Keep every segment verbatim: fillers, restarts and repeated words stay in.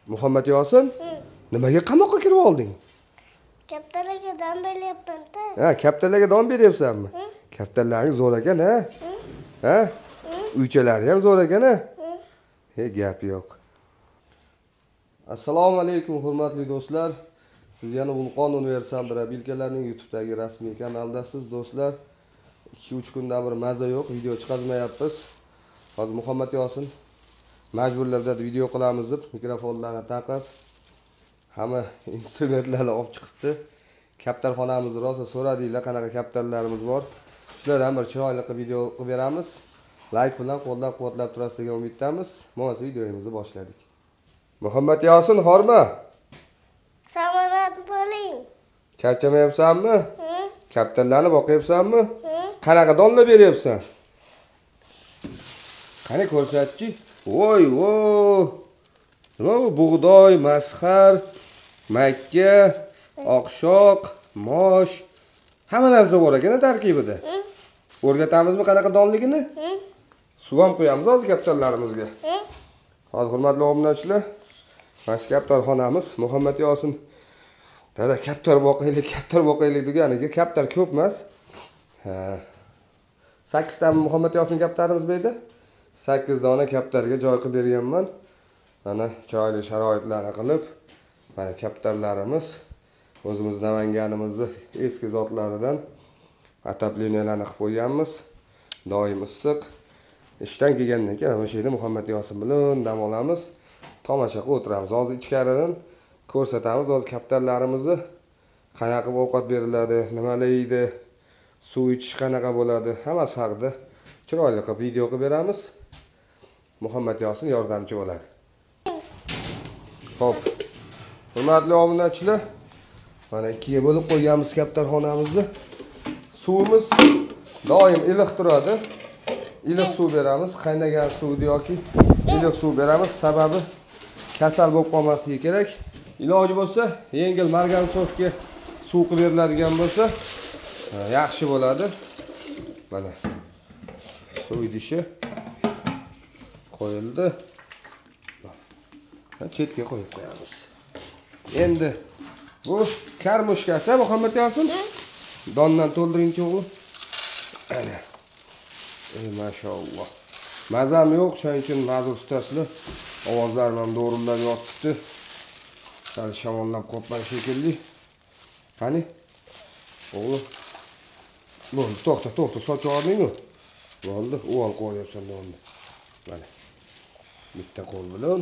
Muhammad Yosin? Nimaga qamoqqa kirib olding? Kaptarlarga don beryapman-da. Ha, kaptarlarga don beryapsanmi? Kaptarlaring zo'r ekan, ha? Ha? Uychalari ham zo'r ekan, ha? He, gap yo'q. Assalomu alaykum, hurmatli do'stlar. Siz yana Vulqon Universal Drabilkalarning YouTube'dagi rasmiy kanaldasiz, do'stlar. ikki uch kundan bir maza yo'q, video chiqarmayapmiz. Hozir Muhammad Yosin majburlarda video qilamiz deb mikrofonlarni taqib, hamma instrumentlarni olib chiqibdi. Kaptarxonamizni rosa so'radinglar, qanaqa kaptarlarimiz bor. Shulardan bir chiroyli qilib video qilib beramiz. Like bilan qo'llab-quvvatlab turasiz degan umiddamiz. Mana videomizni boshladik. Muhammad Yosin, xorma? Salomat bo'ling. Charchamayapsanmi? Kaptarlarni boqyapsanmi? Qanaqa donlar beryapsan? Qani ko'rsatchi. Voy, voy. Nima bu? Bug'doy, masxar, makka, oqshoq, mosh, hamma narsa bor ekan tarkibida. O'rgatamizmi qanaqa donligini? Suv ham qo'yamiz hozir kaptarlarimizga. Hozir hurmatli obunachilar, mana shu kaptarxonamiz Muhammad Yosin. Dada kaptar boqaylik, kaptar boqaylik deganiga kaptar ko'p emas. Ha. sakkiz ta Muhammad Yosin kaptarimiz bu yerda. sakkiz dona kaptarga joy qilib berganman. Mana chiroyli sharoitlarni qilib, mana kaptarlarimiz o'zimiz Namanganimizning eski zotlaridan atapleniyalarni qilib qo'yganmiz. Doim issiq. Ishdan kelgandan keyin mana shu yerda Muhammad Yosin bilan dam olamiz. Tomosha qilib o'tiramiz. Hozir ichkaridan ko'rsatamiz hozir kaptarlarimizni qanaqa ovqat beriladi, nimalar yeydi, suv ichish qanaqa bo'ladi, hammasi haqida chiroyli qilib video qilib beramiz. Muhammad Yosin yordamchi bo'ladi. Xo'p. Hurmatli obunachilar, mana ikkiga bo'lib qo'yganmiz kaptarxonamizni. Suvimiz doim iliq turadi. Iliq suv beramiz, qaynagan suv yoki iliq suv beramiz. Sababi kasal bo'lib qolmasligi kerak. Iloji bo'lsa, yengil margansovga suv qilib beriladigan bo'lsa, yaxshi bo'ladi. Mana suv idishi qo'yildi. Chetga qo'yib qo'yamiz. Endi bu karmushkasi Muhammad Yosin. Dondan to'ldiringchi o'g'lim. Ana. Ey mashalloh. Mazam yo'q, shuning uchun ma'zur tutasizlar. Ovozlarim ham do'rillab yotibdi. Sal shamollab qopman shekilli. Qani? O'g'lim. Bo'ldi, to'xta, to'xta, soch o'rning-ku. Bo'ldi, u ol qo'yapsan donni. Mana. Bitta qo'l bilan.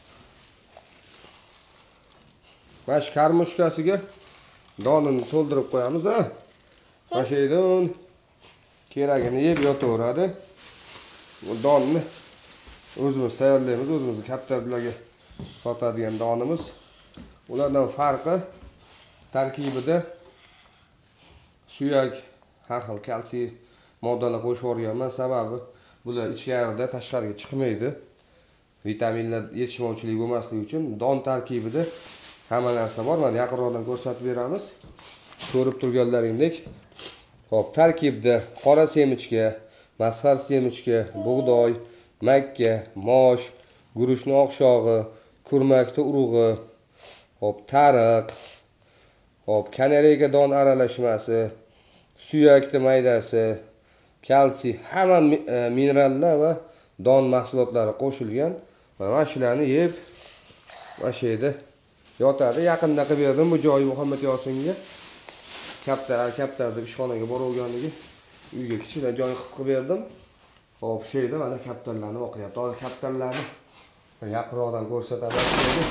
Mana shu karmushkasiga donini to'ldirib qo'yamiz, ha? Mana shu yerdan keragini yeb yotaveradi. Bu donni o'zimiz tayyorlaymiz, o'zimiz kaptarlarga sotadigan donimiz. Ulardan farqi tarkibida suyak, har xil kalsiy moddalar qo'shib o'rganman, sababi bular ichkarida tashqariga chiqmaydi. Vitaminlar yetishmovchilik bo'lmasligi uchun don tarkibida hamma narsa bor. Mana yaqinroqdan ko'rsatib beramiz. Ko'rib turganlaringdek, hop, tarkibda qora semichka, masxar semichka, bug'doy, makka, mosh, guruchning oqshog'i, kurmakni urug'i, hop, tariq, hop, kanareyka don aralashmasi, suyakni maydasi, kalsiy, hamma minerallar va don mahsulotlari qo'shilgan. Mana shularni yeb, mana shu yerda yotadi. Yaqinda qilib berdim bu joyi Muhammad Yosinga. Kaptar, kaptar deb ishxonaga boraverganligi uyga kichkina joy qilib qilib berdim. Xo'p, shu yerda mana kaptarlarni o'qiyapti. Hozir kaptarlarni yaqinroqdan ko'rsataman sizga.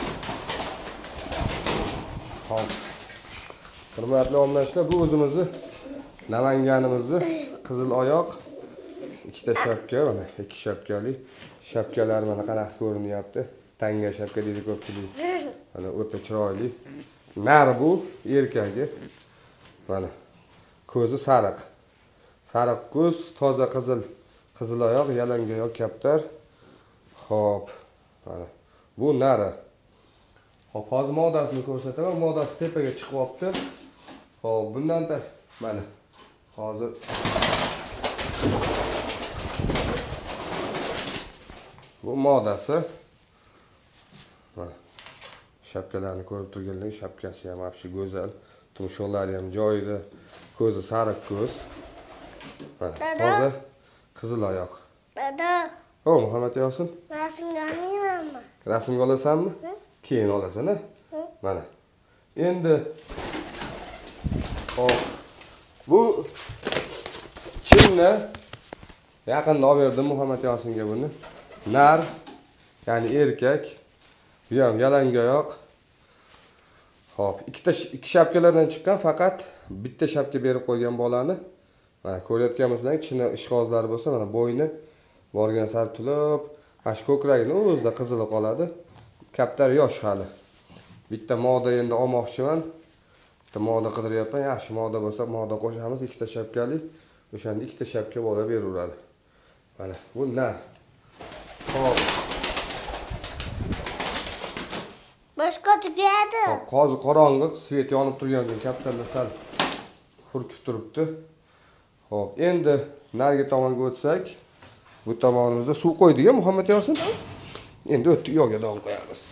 Xo'p. Hurmatli obunachilar, bu o'zimizni Namanganimizning qizil oyoq ikkita shapka, mana ikki shapkali. Shapkalar mana qanaqa ko'rinyapti. Tanga shapka deydi ko'pchilik. Mana o'ta chiroyli. Nari bu erkagi. Mana ko'zi sariq. Sariq ko'z, toza qizil, qizil oyoq, yalanga oyoq kaptar. Xo'p. Mana bu nari. Xo'p, hozir modasini ko'rsataman. Modasi tepaga chiqib olibdi. Xo'p, bundan da mana hozir bu modasi. Mana Shapkalarni ko'rib turganlar, shapkasi ham afshi go'zal, tumshuqlari ham joyida, ko'zi sariq ko'z. Mana toza qizil oyoq. Dada. O, Muhammad Yosin. Rasmga olmaymanmi? Rasmga olasanmi? Keyin olasan, ha? Mana. Endi hop. Bu chimni yaqinda olib berdim Muhammad Yosinga buni. Nar, ya'ni erkak. Bu ham yalangoyoq. Hop, ikkita ikki shapkalardan chiqqan, faqat bitta shapka berib qo'ygan bolani. Mana ko'rayotganimizdan ichini ishqozlari bo'lsa, mana bo'yni borgan sari tulib, ash ko'kragini o'zida qizili qoladi. Kaptar yosh hali. Bitta moda endi olmoqchiman. Bitta moda qidiryapman. Yaxshi moda bo'lsa, moda qo'shamiz, ikkita shapkali. O'shanda ikkita shapka bola beraveradi. Mana bu nar. Hop. Boshqa tugadi. Hop, qozi qorong'i, svet yonib turgan kun kaptarlar sal hurkib turibdi. Hop, endi nargi tomonga o'tsak, bu tomonimizda suv qo'ydik-a Muhammad Yosin? Endi o'tdik yo'lga don qo'yamiz.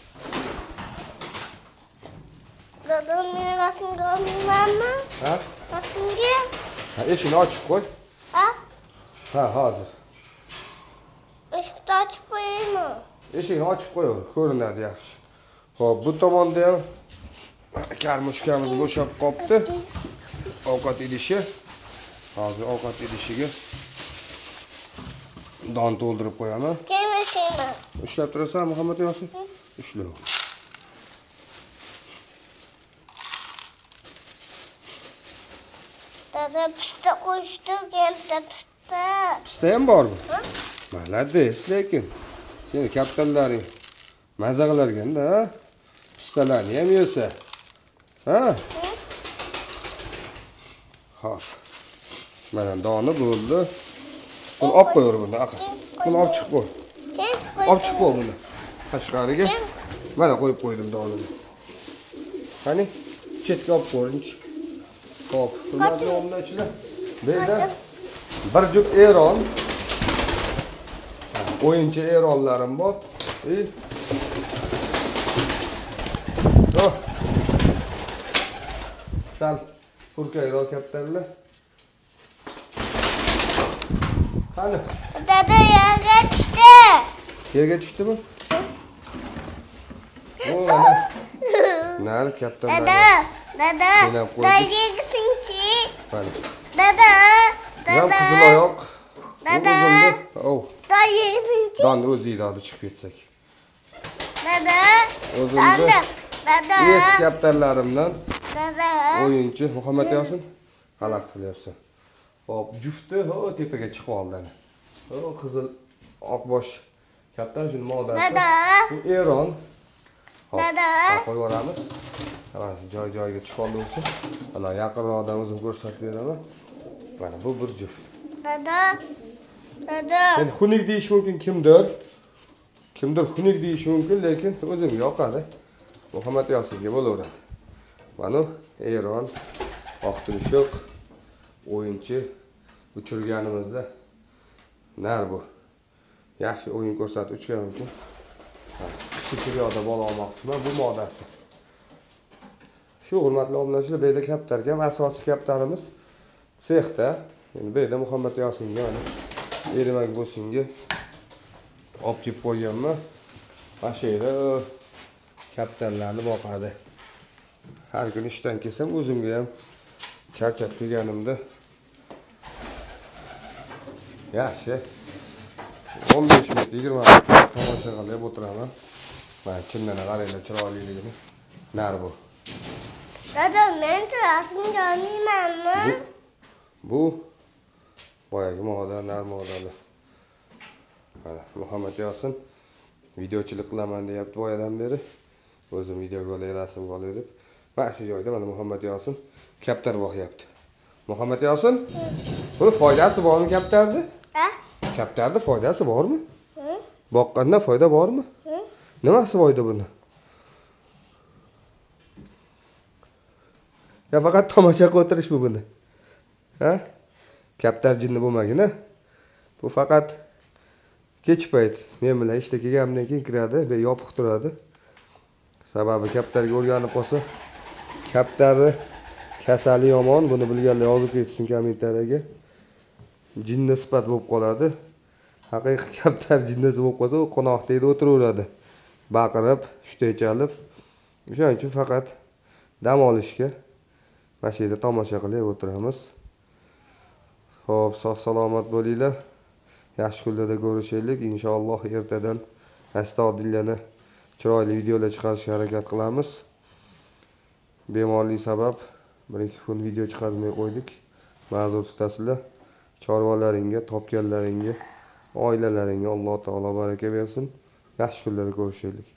Dada, men rasmga olmaymanmi? Ha? Rasmga? Ha, eshikni ochib qo'y. Ha? Ha, hozir. Eshikni ochib qo'yaymi? Eshikni ochib qo'yaver, ko'rinadi yaxshi. Hop, bu tomonda ham karmushkamiz bo'shab qopti. Ovqat idishi. Hozir ovqat idishiga don to'ldirib qo'yaman. Keyin keyin. Ushlab turasan Muhammad Yosin? Ushlav. Dada, pista qo'shdik, endi pista. Pista ham bormi? Malades, lekin seni kaptanlaring maza qilarganda, pistalarni ham yesa. Ha? Hop. Mana doni bo'ldi. Buni olib qo'yaver buni, aql. Buni olib chiqib qo'y. Olib chiqib qo'y buni. Tashqariga. Mana qo'yib qo'ydim donini. Qani, chetga olib qo'ying. Hop, hurmatli obunachilar. Bu yerda bir juft eron. O'yinchi eronlarim bor. E. Oh. Sal hurkayroq kaptarlar. Qani? Dada, yerga tushdi. Yerga tushdimi? O, mana. Nar kaptarlar. Dada, dada. Dayigisinchi. Mana. Dada, Ham dada. qizil oyoq. Dada. Oh. Dayigisinchi. Don o'zingda olib chiqib ketsak. Dada. O'zimda Dada. es kaptarlarimdan Dada. o'yinchi Muhammad Yosin xalaqit qilyapsan. Hop, jufti ho tepaga chiqib oldi. O qizil oqbosh kaptar shuni modasi. Dada. Bu Eron. Hop, Dada. qo'yib yuboramiz. Mana joy-joyiga chiqib oldi o'zi. Mana yaqinroqdan o'zim ko'rsatib beraman. Mana bu bir juft. Dada. Dada. Endi xunuk deyish mumkin kimdir. Kimdir xunuk deyish mumkin, lekin o'zimga yoqadi. Muhammad Yosinga bo'laveradi. Mana Eron oq tumshuq o'yinchi uchirganimizda nar bu. Yaxshi o'yin ko'rsatib uchgan mumkin. Shikiryoqda bola olmoqchiman, bu modasi. Shu hurmatli obunachilar, bu yerda kaptar ham asosiy kaptarimiz sexda. Endi bu yerda Muhammad Yosinga mana erimak bo'lsinga olib kelib qo'yganman. Mana shu yerda kaptarlarni boqadi. Har kun ishdan kelsam o'zimga ham charchab kelganimda yaxshi o'n besh minut yigirma minut tomosha qilib o'tiraman. Mana chinnani qaranglar, chiroyliligini. Nar bu. Dada, men rasmga olmaymanmi? Bu boyagi moda, nar modali. Mana Muhammad Yosin videochilik qilaman deyapti boyadan beri. O'zim videoga olay, rasmga olay deb. Mana shu joyda mana Muhammad Yosin kaptar boqyapti. Muhammad Yosin, bu foydasi bormi kaptarda? Ha? Kaptarda foydasi bormi? Boqqanda foyda bormi? Nimasi foyda buni? Ya faqat tomosha qilib o'tirish bu buni. Ha? Kaptar jinni bo'lmagin-a. Bu faqat kech payt men bilan ishda kelganimdan keyin kiradi, bu yopiq turadi. Sababi kaptarga o'rganib qolsa, kaptarni kasali yomon, buni bilganlar yozib ketsin kommentariyaga. Jinni sifat bo'lib qoladi. Haqiqiy kaptar jinnisi bo'lib qolsa, u qo'noqda o'tiraveradi. Baqirib, shunday chalib. O'shaning uchun faqat dam olishga mana shu yerda tomosha qilib o'tiramiz. Xo'p, sog' salomat bo'linglar. Yaxshi kunlarda ko'rishaylik. Inshaalloh ertadan Astag'dillani chiroyli videolar chiqarishga harakat qilamiz. Bemorlik sabab bir ikki kun video chiqarmay qo'ydik. Ma'zur tutasizlar. Chorvalaringga, topganlaringga, oilalaringga Alloh taolo baraka bersin. Yaxshi kunlarda ko'rishaylik.